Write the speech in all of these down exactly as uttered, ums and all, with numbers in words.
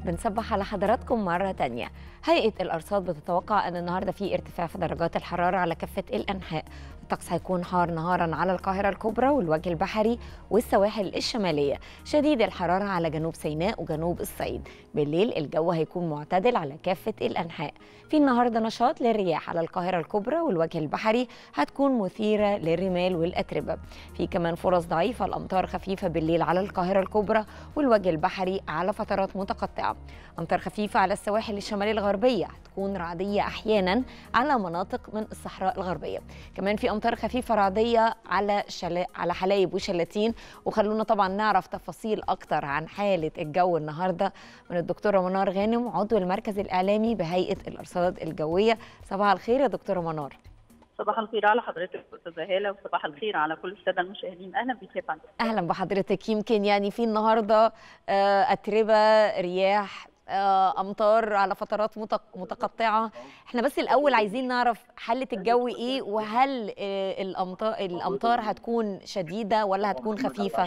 بنصبح على حضراتكم مرة تانية. هيئة الأرصاد بتتوقع أن النهاردة في ارتفاع في درجات الحرارة على كافة الأنحاء. الطقس هيكون حار نهارا على القاهرة الكبرى والوجه البحري والسواحل الشمالية، شديد الحرارة على جنوب سيناء وجنوب الصعيد. بالليل الجو هيكون معتدل على كافة الأنحاء. في النهاردة نشاط للرياح على القاهرة الكبرى والوجه البحري، هتكون مثيرة للرمال والأتربة. في كمان فرص ضعيفة الأمطار خفيفة بالليل على القاهرة الكبرى والوجه البحري على فترات متقطعة. أمطار خفيفة على السواحل الشمالية الغربية، هتكون رعدية أحيانا على مناطق من الصحراء الغربية. كمان في أمطار خفيفة رعدية على شلا... على حلايب وشلاتين. وخلونا طبعا نعرف تفاصيل أكتر عن حالة الجو النهاردة من الدكتورة منار غانم، عضو المركز الإعلامي بهيئة الأرصاد الجوية. صباح الخير يا دكتورة منار. صباح الخير على حضرتك استاذه هاله، وصباح الخير على كل الساده المشاهدين. اهلا بك يا فندم. اهلا بحضرتك. يمكن يعني في النهارده اتربه، رياح، امطار على فترات متقطعه. احنا بس الاول عايزين نعرف حاله الجو ايه، وهل الامطار الامطار هتكون شديده ولا هتكون خفيفه؟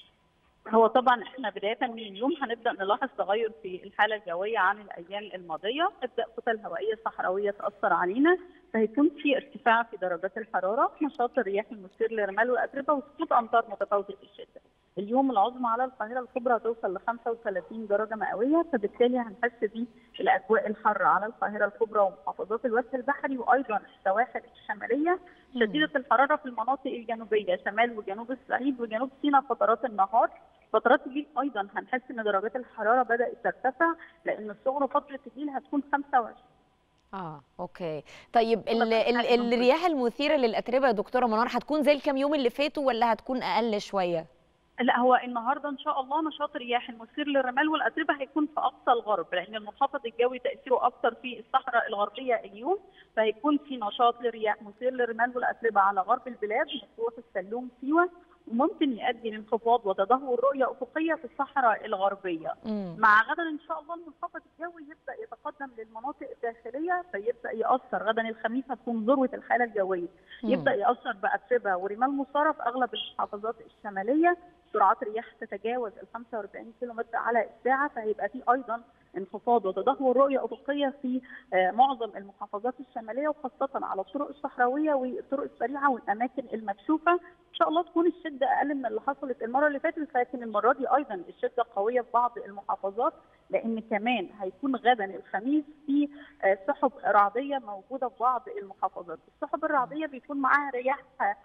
هو طبعا احنا بدايه من اليوم هنبدا نلاحظ تغير في الحاله الجويه عن الايام الماضيه. تبدا كتل هوائيه صحراويه تاثر علينا، فهيكون في ارتفاع في درجات الحراره، نشاط الرياح المثير للرمال والاتربه، وسقوط امطار متفاوته الشده. اليوم العظمى على القاهره الكبرى هتوصل ل خمسة وثلاثين درجه مئويه، فبالتالي هنحس بالاجواء الحاره على القاهره الكبرى ومحافظات الوجه البحري وايضا السواحل الشماليه. شديده الحراره في المناطق الجنوبيه، شمال وجنوب الصعيد وجنوب سيناء فترات النهار. فترات الليل ايضا هنحس ان درجات الحراره بدات ترتفع، لان الصغرى فتره الليل هتكون خمسة وعشرين. اه اوكي. طيب ال ال الرياح المثيره للاتربه يا دكتوره منار هتكون زي الكام يوم اللي فاتوا ولا هتكون اقل شويه؟ لا، هو النهارده ان شاء الله نشاط الرياح المثير للرمال والاتربه هيكون في اقصى الغرب، لان المنخفض الجوي تاثيره اكثر في الصحراء الغربيه اليوم، فهيكون في نشاط للرياح مثير للرمال والاتربه على غرب البلاد، مطروح، السلوم، سيوه، وممكن يؤدي لانخفاض وتدهور رؤيه افقيه في الصحراء الغربيه. مم. مع غدا ان شاء الله المنخفض الجوي يبدا يتقدم للمناطق الداخليه، فيبدا ياثر. غدا الخميس هتكون ذروه الحاله الجويه، مم. يبدا ياثر باتربه ورمال مثاره في اغلب المحافظات الشماليه. سرعات رياح تتجاوز ال خمسة وأربعين كيلومتر على الساعه، فهيبقى في ايضا انخفاض وتدهور رؤيه افقيه في معظم المحافظات الشماليه، وخاصه على الطرق الصحراويه والطرق السريعه والاماكن المكشوفه. ان شاء الله تكون الشده اقل من اللي حصلت المره اللي فاتت، لكن المره دي ايضا الشده قويه في بعض المحافظات، لان كمان هيكون غدا الخميس في سحب رعديه موجوده في بعض المحافظات. السحب الرعديه بيكون معاها رياح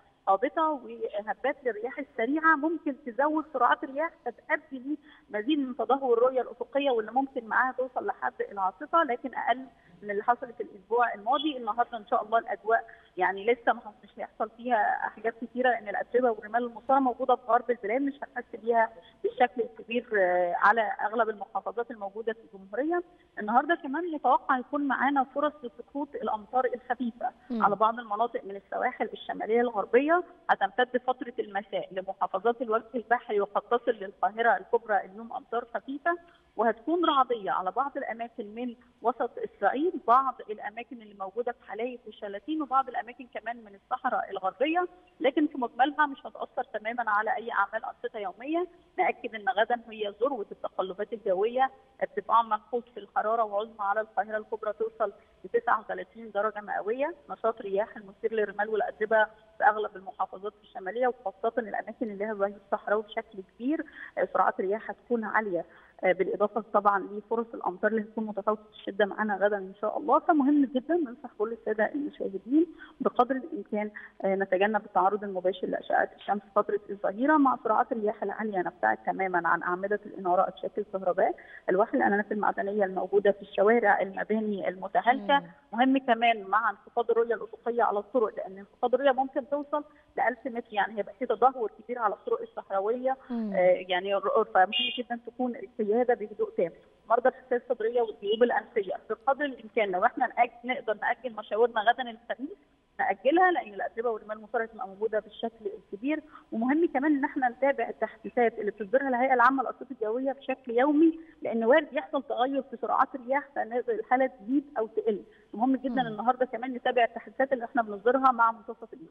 هابطه وهبات للرياح السريعه، ممكن تزود سرعات الرياح فتؤدي لمزيد من تدهور الرؤيه الافقيه، واللي ممكن معاها توصل لحد العاصفه، لكن اقل من اللي حصلت الاسبوع الماضي. النهارده ان شاء الله الاجواء يعني لسه مش هيحصل فيها حاجات كثيره، لان الاتربه والرمال المثاره موجوده في غرب البلاد، مش هنحس بيها بالشكل الكبير على اغلب المحافظات الموجوده في الجمهوريه. النهارده كمان متوقع يكون معانا فرص لسقوط الامطار الخفيفه م. على بعض المناطق من السواحل الشماليه الغربيه، هتمتد فتره المساء لمحافظات الوجه البحري، وقد تصل للقاهره الكبرى اليوم امطار خفيفه، وهتكون رعديه على بعض الاماكن من وسط الصعيد، بعض الاماكن اللي موجوده في حلايب وشلاتين، وبعض الاماكن كمان من الصحراء الغربيه، لكن في مجملها مش هتاثر تماما على اي اعمال انشطه يوميه. ناكد ان غدا هي ذروه التقلبات الجويه، ارتفاع ملحوظ في الحراره وعظمى على القاهره الكبرى توصل ل تسعة وثلاثين درجه مئويه، نشاط رياح المثير للرمال والاتربه في اغلب المحافظات الشماليه، وخاصه الاماكن اللي هي ظهير الصحراوي بشكل كبير سرعات رياح هتكون عاليه، بالاضافه طبعا لفرص الامطار اللي هتكون متفاوته الشده معانا غدا ان شاء الله. فمهم جدا ننصح كل الساده المشاهدين بقدر الامكان نتجنب التعرض المباشر لاشعه الشمس فتره الظهيره، مع سرعات الرياح العاليه نبتعد تماما عن اعمده الاناره بشكل كهرباء، الواح الانانات المعدنيه الموجوده في الشوارع، المباني المتهالكه. مهم كمان مع انخفاض الرؤيه الافقيه على الطرق، لان انخفاض الرؤيه ممكن توصل ل ألف متر، يعني هيبقى في تدهور كبير على الطرق الصحراويه. آه يعني فمهم جدا تكون القياده بهدوء تام. مرضى الحساسيه الصدريه والجيوب الانفيه بقدر الامكان لو احنا نقدر ناجل مشاورنا غدا الخميس ناجلها، لان الاتربه والرمال المثاره تبقى موجوده بالشكل الكبير. ومهم كمان ان احنا نتابع التحديثات اللي بتصدرها الهيئه العامه للارصاد الجويه بشكل يومي، لان وارد يحصل تغير في سرعات الرياح فالحاله تزيد او تقل. مهم جدا النهارده كمان نتابع التحديثات اللي احنا بنصدرها مع منتصف اليوم.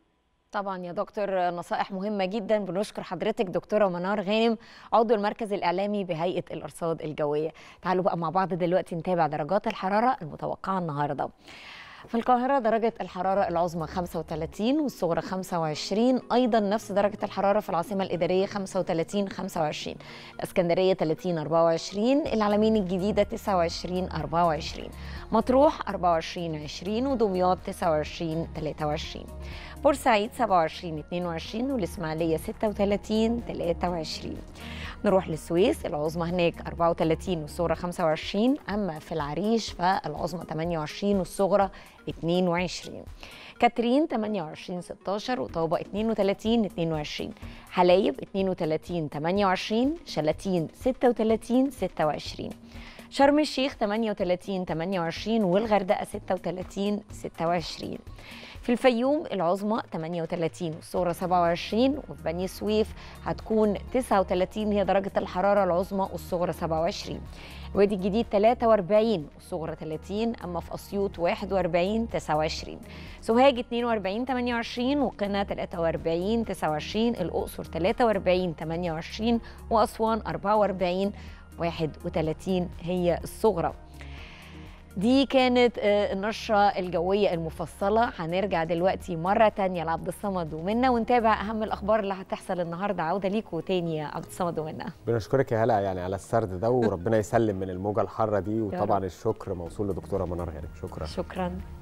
طبعا يا دكتور، نصائح مهمة جدا. بنشكر حضرتك دكتورة منار غانم، عضو المركز الإعلامي بهيئة الأرصاد الجوية. تعالوا بقى مع بعض دلوقتي نتابع درجات الحرارة المتوقعة النهاردة. في القاهرة درجة الحرارة العظمى خمسة وثلاثين والصغرى خمسة وعشرين، أيضا نفس درجة الحرارة في العاصمة الإدارية خمسة وثلاثين خمسة وعشرين، الإسكندرية ثلاثين أربعة وعشرين، العلمين الجديدة تسعة وعشرين أربعة وعشرين، مطروح أربعة وعشرين عشرين، ودمياط تسعة وعشرين ثلاثة وعشرين، بورسعيد سبعة وعشرين اثنين وعشرين، والإسماعيلية ستة وثلاثين ثلاثة وعشرين. نروح للسويس، العظمى هناك أربعة وثلاثين والصغرى خمسة وعشرين، أما في العريش فالعظمى ثمانية وعشرين والصغرى اثنين وعشرين. كاترين ثمانية وعشرين ستة عشر، وطابة اثنين وثلاثين اثنين وعشرين، حلايب اثنين وثلاثين ثمانية وعشرين، شلاتين ستة وثلاثين ستة وعشرين، شرم الشيخ ثمانية وثلاثين ثمانية وعشرين، والغردقة ستة وثلاثين ستة وعشرين. في الفيوم العظمى ثمانية وثلاثين والصغرى سبعة وعشرين، وفي بني سويف هتكون تسعة وثلاثين هي درجة الحرارة العظمى والصغرى سبعة وعشرين. وادي الجديد ثلاثة وأربعين والصغرى ثلاثين، أما في أسيوط واحد وأربعين تسعة وعشرين، سوهاج اثنين وأربعين ثمانية وعشرين، وقنا ثلاثة وأربعين تسعة وعشرين، الأقصر ثلاثة وأربعين ثمانية وعشرين، وأسوان أربعة وأربعين واحد وثلاثين هي الصغرى. دي كانت النشرة الجوية المفصلة. هنرجع دلوقتي مرة تانية لعبد الصمد ومنى ونتابع أهم الأخبار اللي هتحصل النهاردة. عودة ليكوا تاني يا عبد الصمد ومنى. بنشكرك يا هلا يعني على السرد ده، وربنا يسلم من الموجة الحارة دي، وطبعا الشكر موصول لدكتورة منار غانم. شكرا. شكرا.